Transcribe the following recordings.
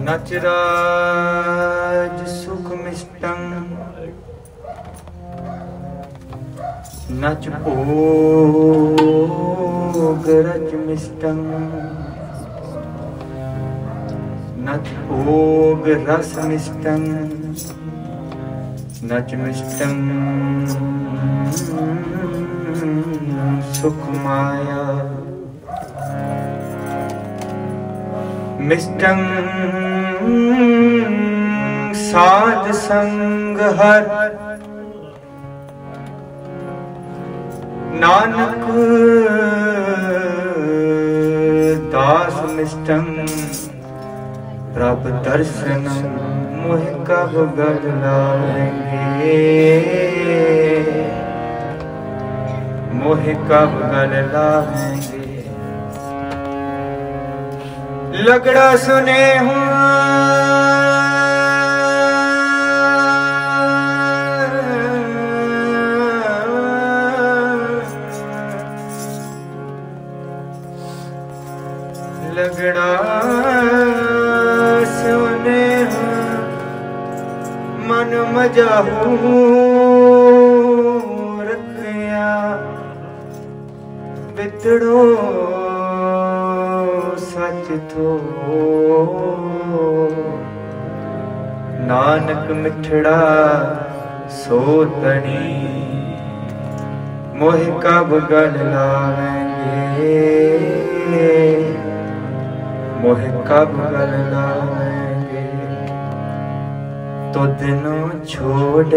नच राज सुख मिष्टं नच भोग रज मिष्टं नच भोग रस मिष्टं नच मिष्टं सुख माया मिष्टं साध संग हर नानक दास मिष्टं प्रभ दर्शन मोह कब गल लावेंगे मोह कब गल लावेंगे लगड़ा सुने हूँ लगड़ा सुने हूँ मन मजाहू रखिया बितड़ो सच थो नानक मिठड़ा सोतनी मोह कब गल लावेंगे मोह कब गल लावेंगे तो दिनों छोड़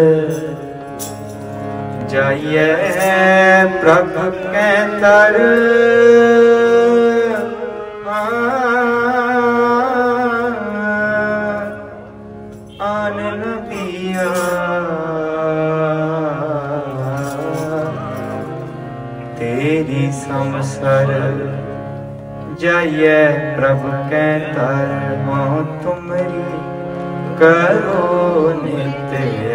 जाइए प्रभु के दर आन नबिया तेरी समसर जाइए प्रभु के दर तुमरी करो नित्य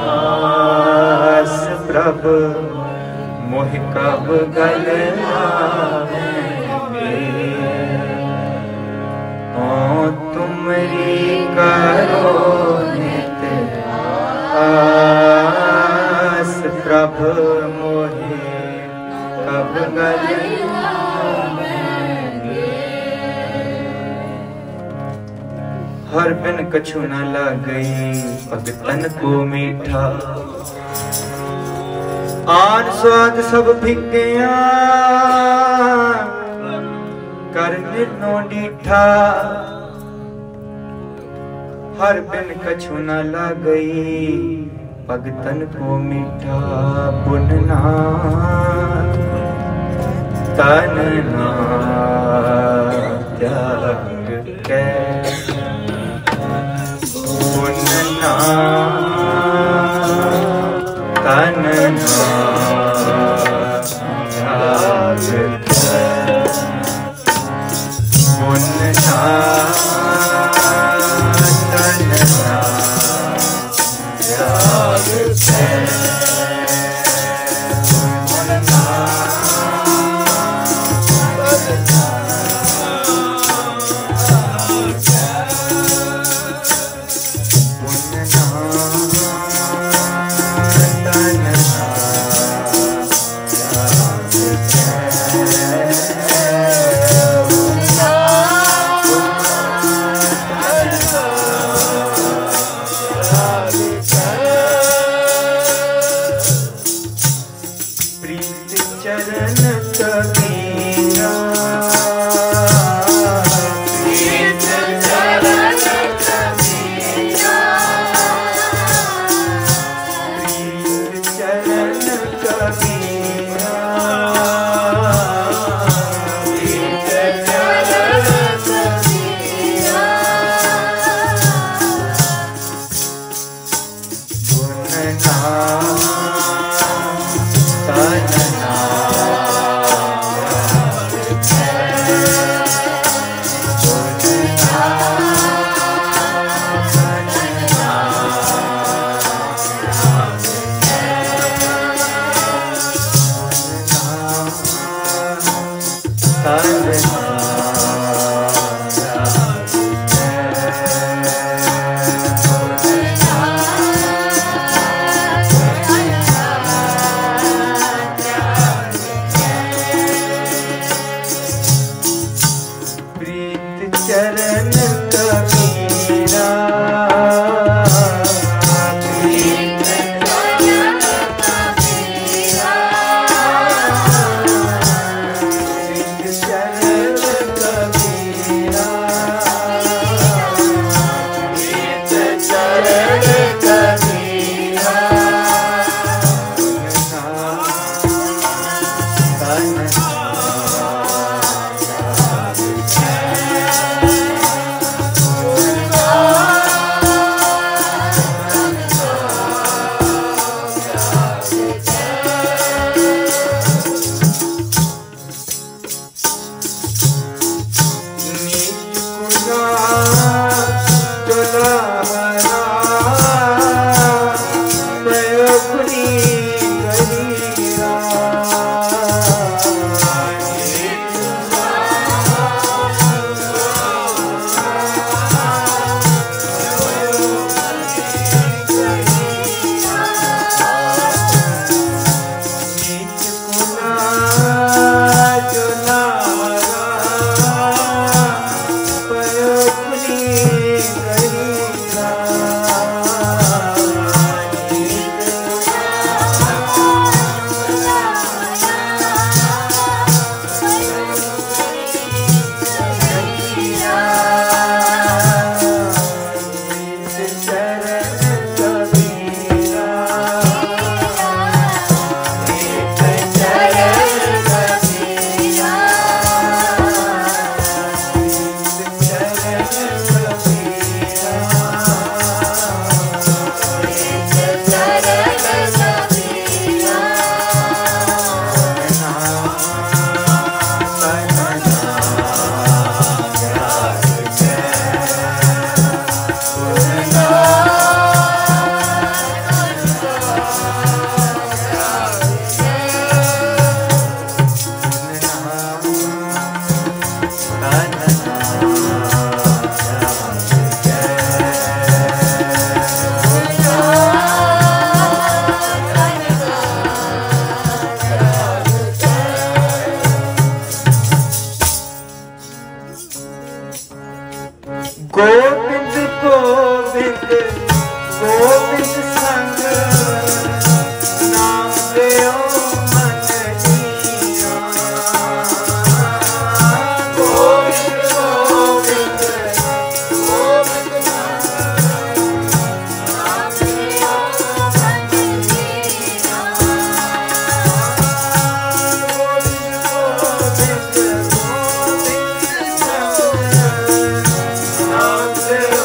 आस प्रभु मोह कब गल लावेंगे तुमरी करो नित्य आस प्रभु मोह कब गल हर बिन कछु न लागई भगतन को मीठा आन स्वाद सब फिक्किया कर निर्नो डीठा हर बिन कछु न लागई भगतन को मीठा पुनना तन ना त्याग के पुनना तन त्याग पुनना तन त्याग चरण कबीरा गोविंद गोविंद गोविंद संग नाम लियो मन जिया। गोविंद गोविंद गोविंद संग नाम लियो मन जिया। गोविंद गोविंद गोविंद संग नाम लियो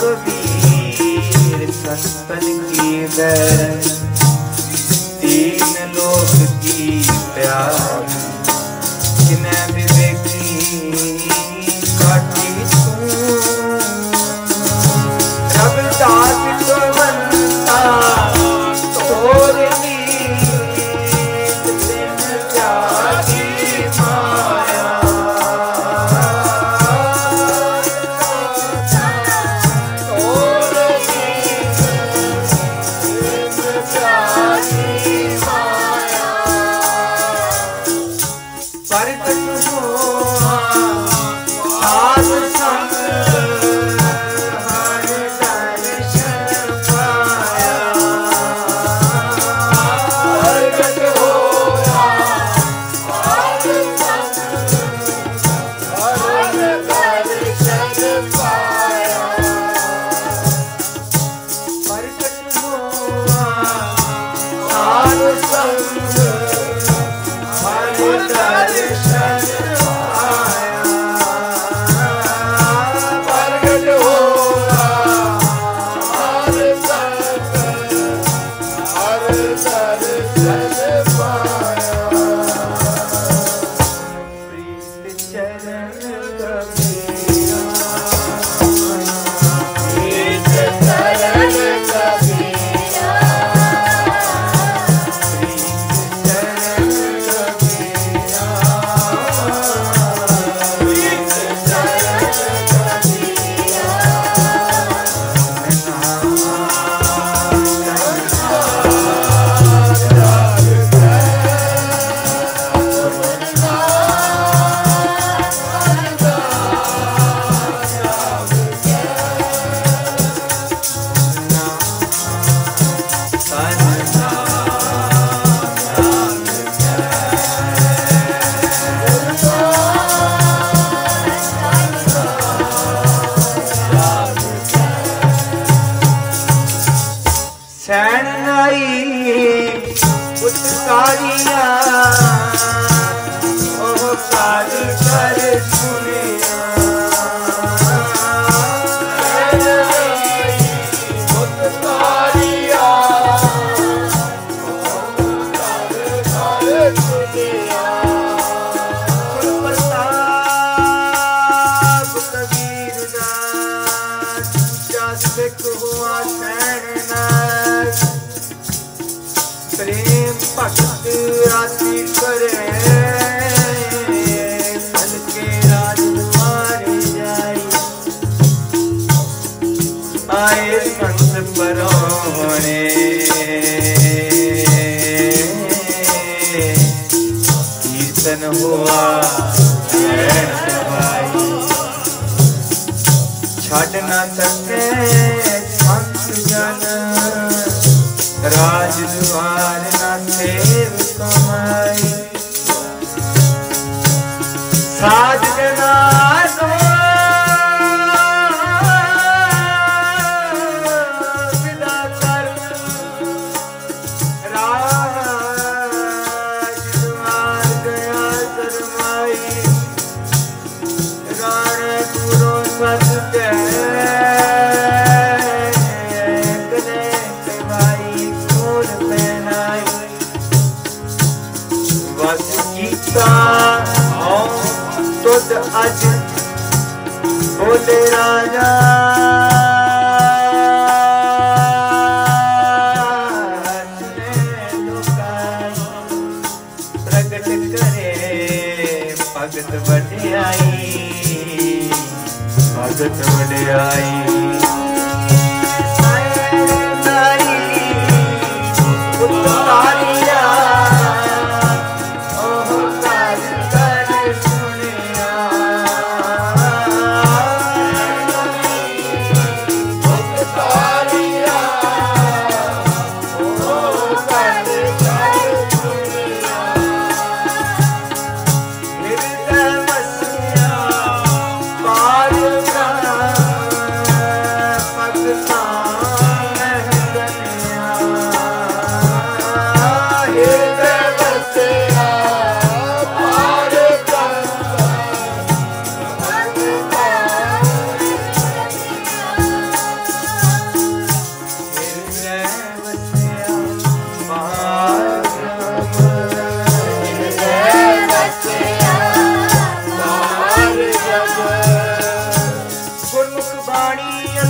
कबीर संतन की बैर तीन लोक की प्यार जिन्हें विवेकी काटी तू रविदास तो बनता तोरनी दिन त्यागी माया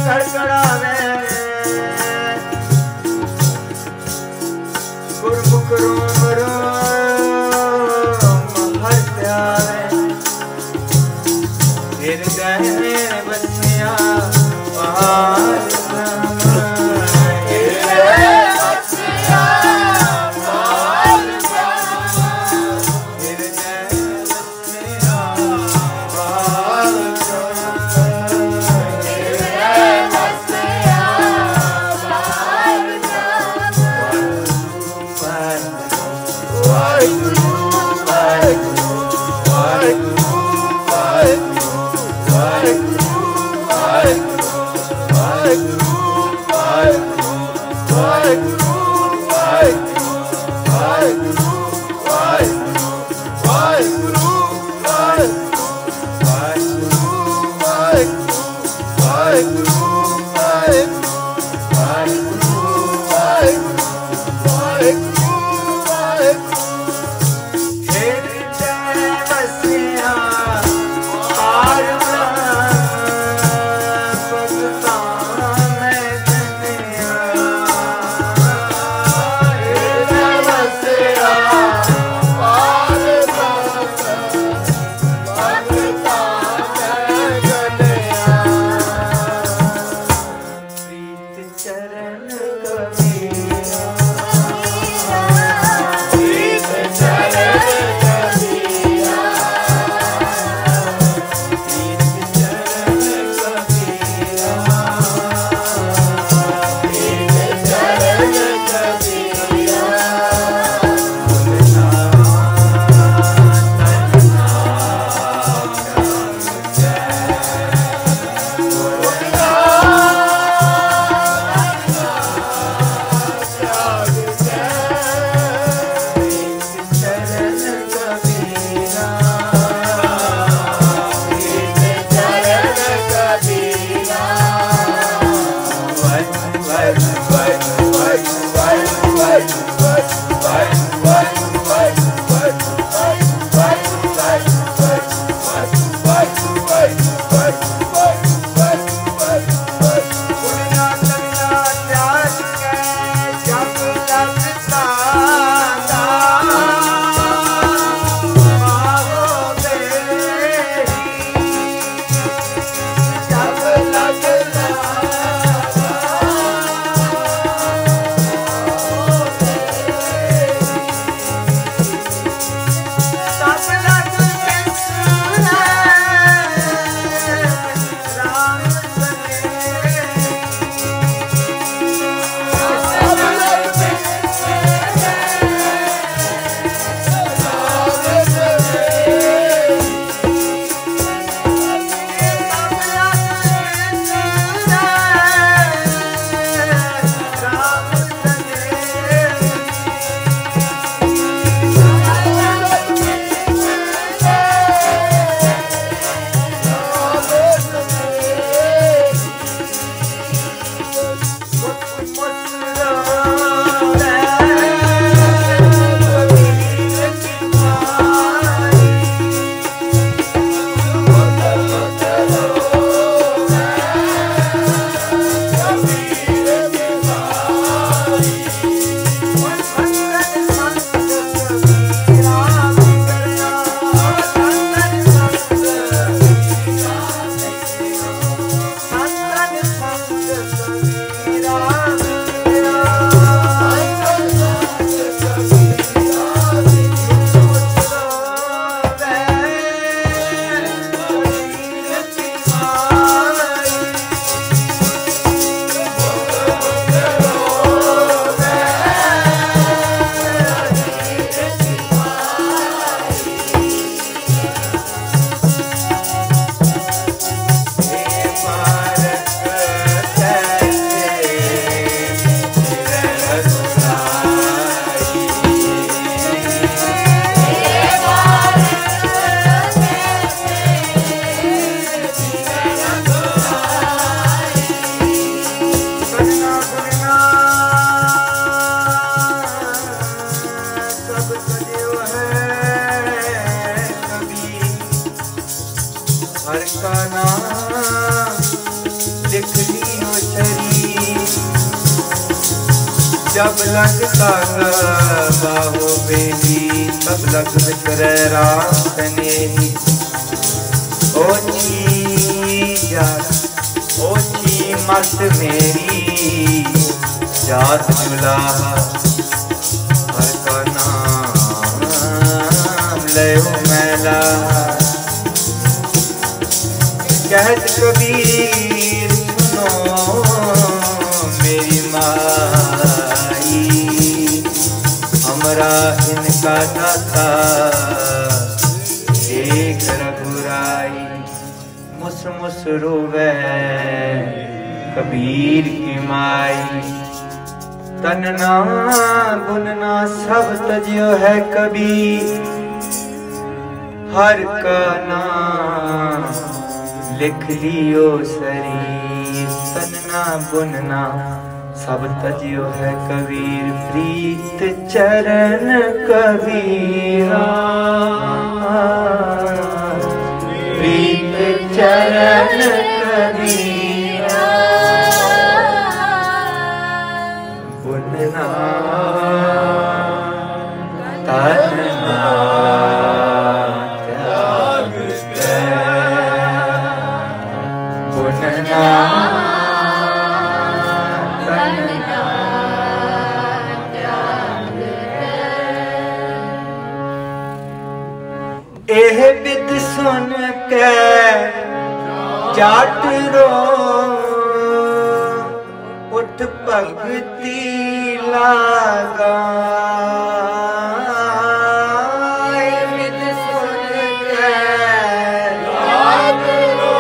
खड़खड़ावे गुरमुख रोम रोम हर प्यावे हृदय में बसिया पार हर का नाम लिख लिया जब लगता बाहो बेली तब लग बितरे राम सनेही। ओछी मत मेरी जात जुलाहा हर का नाम लयो मैला। कहत कबीर सुनो मेरी माई हमरा इनका दाता एक रघुराई। मुस मुस रोवे कबीर की माई तनना बुनना सब तजियो है कबीर। हर का नाम लिख लियो शरीर तनना बुनना सब तजियो है कबीर। प्रीत चरण कबीरा प्रीत चरण कबीरा बुनना तनना त्याग बुनना तनना त्याग। एह बिद सुन के जाट रो उठ भगती लागा। बिद सुन के जाट रो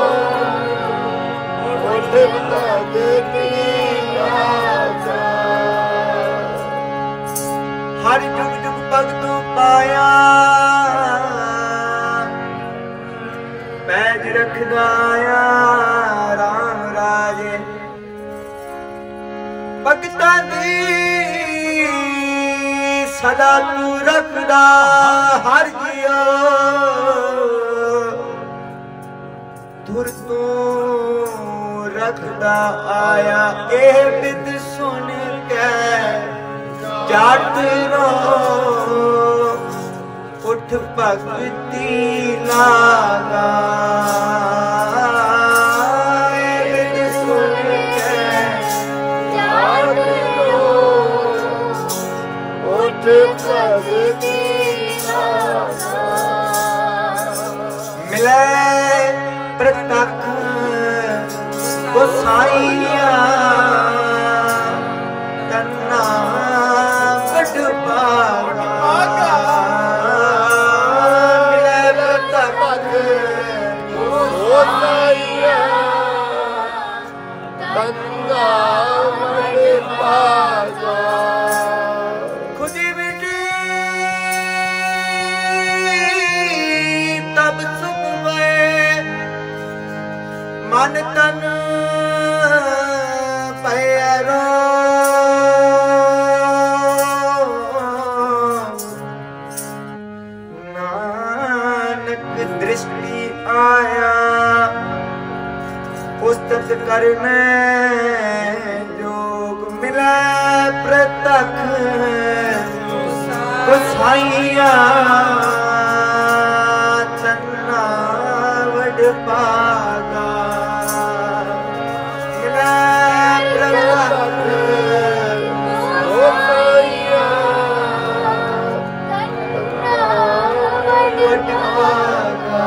उठ भगती लागा। हर जुग जुग भगतू पाया पैज रखदाया राम राजे। भगतां दी सदा तू रखदा हर जियो। धुर तू रखदा आया एह बिद सुन के जाट रो उठ भगती लागा। बिद सुन के जाट रो उठ भगती लागा। मिले प्रतख गोसाइया तन्ना बड़ भागा। खुदी मिटी तब सुख में मन तन पैरो। नानक दृष्टि आया पुस्तक करने जोग मिले प्रतख गोसाइया तन्ना वड पागा। मिले प्रतख गोसाइया तन्ना वड पागा।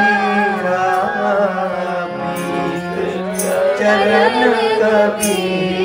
चरण कबीर